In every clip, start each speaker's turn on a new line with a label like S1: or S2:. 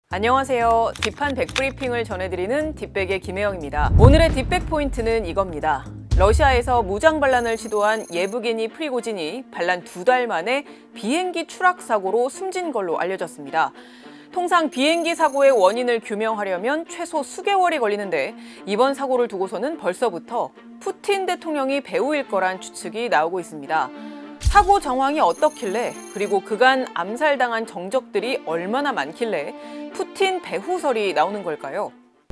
S1: 안녕하세요. 딥한 백브리핑을 전해드리는 딥백의 김혜영입니다. 오늘의 딥백 포인트는 이겁니다. 러시아에서 무장 반란을 시도한 예브게니 프리고진이 반란 2달 만에 비행기 추락 사고로 숨진 걸로 알려졌습니다. 통상 비행기 사고의 원인을 규명하려면 최소 수개월이 걸리는데 이번 사고를 두고서는 벌써부터 푸틴 대통령이 배후일 거란 추측이 나오고 있습니다. 사고 정황이 어떻길래, 그리고 그간 암살당한 정적들이 얼마나 많길래 푸틴 배후설이 나오는 걸까요?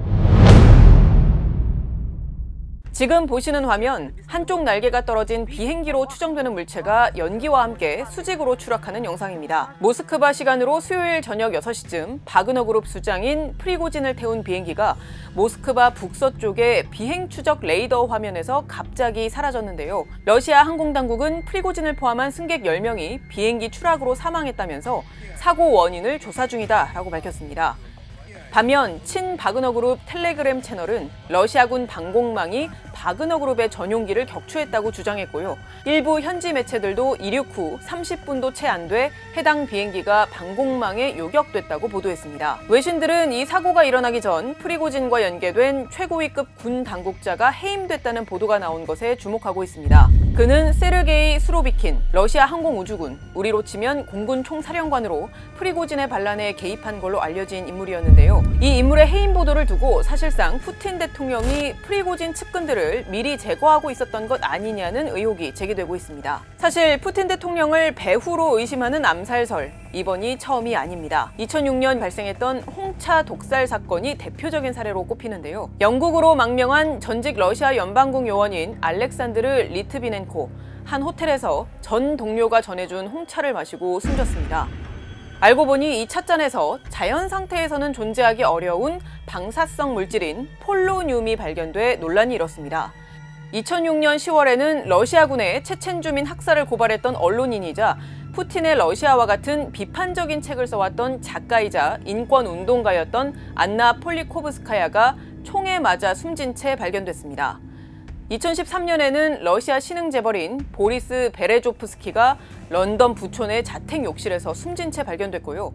S1: 지금 보시는 화면, 한쪽 날개가 떨어진 비행기로 추정되는 물체가 연기와 함께 수직으로 추락하는 영상입니다. 모스크바 시간으로 수요일 저녁 6시쯤 바그너 그룹 수장인 프리고진을 태운 비행기가 모스크바 북서쪽의 비행 추적 레이더 화면에서 갑자기 사라졌는데요. 러시아 항공당국은 프리고진을 포함한 승객 10명이 비행기 추락으로 사망했다면서 사고 원인을 조사 중이다라고 밝혔습니다. 반면 친 바그너 그룹 텔레그램 채널은 러시아군 방공망이 바그너 그룹의 전용기를 격추했다고 주장했고요. 일부 현지 매체들도 이륙 후 30분도 채 안 돼 해당 비행기가 방공망에 요격됐다고 보도했습니다. 외신들은 이 사고가 일어나기 전 프리고진과 연계된 최고위급 군 당국자가 해임됐다는 보도가 나온 것에 주목하고 있습니다. 그는 세르게이 수로비킨, 러시아 항공우주군, 우리로 치면 공군 총사령관으로 프리고진의 반란에 개입한 걸로 알려진 인물이었는데요. 이 인물의 해임 보도를 두고 사실상 푸틴 대통령이 프리고진 측근들을 미리 제거하고 있었던 것 아니냐는 의혹이 제기되고 있습니다. 사실 푸틴 대통령을 배후로 의심하는 암살설, 이번이 처음이 아닙니다. 2006년 발생했던 홍차 독살 사건이 대표적인 사례로 꼽히는데요. 영국으로 망명한 전직 러시아 연방군 요원인 알렉산드르 리트비넨코, 한 호텔에서 전 동료가 전해준 홍차를 마시고 숨졌습니다. 알고 보니 이 찻잔에서 자연 상태에서는 존재하기 어려운 방사성 물질인 폴로늄이 발견돼 논란이 일었습니다. 2006년 10월에는 러시아군의 체첸 주민 학살을 고발했던 언론인이자 푸틴의 러시아와 같은 비판적인 책을 써왔던 작가이자 인권운동가였던 안나 폴리코브스카야가 총에 맞아 숨진 채 발견됐습니다. 2013년에는 러시아 신흥 재벌인 보리스 베레조프스키가 런던 부촌의 자택 욕실에서 숨진 채 발견됐고요.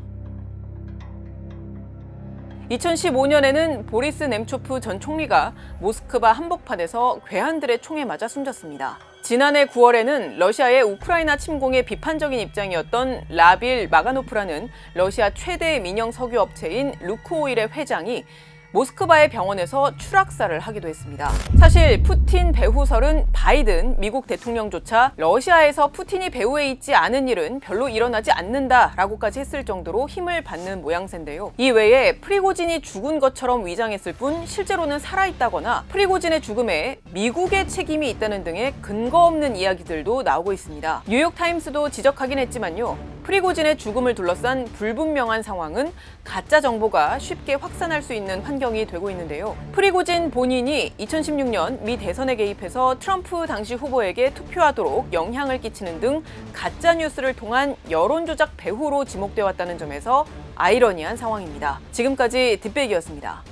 S1: 2015년에는 보리스 nem초프 전 총리가 모스크바 한복판에서 괴한들의 총에 맞아 숨졌습니다. 지난해 9월에는 러시아의 우크라이나 침공에 비판적인 입장이었던 라빌 마가노프라는 러시아 최대 민영 석유 업체인 루크오일의 회장이 모스크바의 병원에서 추락사를 하기도 했습니다. 사실 푸틴 배후설은 바이든 미국 대통령조차 러시아에서 푸틴이 배후에 있지 않은 일은 별로 일어나지 않는다라고까지 했을 정도로 힘을 받는 모양새인데요. 이 외에 프리고진이 죽은 것처럼 위장했을 뿐 실제로는 살아있다거나 프리고진의 죽음에 미국의 책임이 있다는 등의 근거 없는 이야기들도 나오고 있습니다. 뉴욕타임스도 지적하긴 했지만요. 프리고진의 죽음을 둘러싼 불분명한 상황은 가짜 정보가 쉽게 확산할 수 있는 환경이 되고 있는데요. 프리고진 본인이 2016년 미 대선에 개입해서 트럼프 당시 후보에게 투표하도록 영향을 끼치는 등 가짜 뉴스를 통한 여론조작 배후로 지목되어 왔다는 점에서 아이러니한 상황입니다. 지금까지 딥백이었습니다.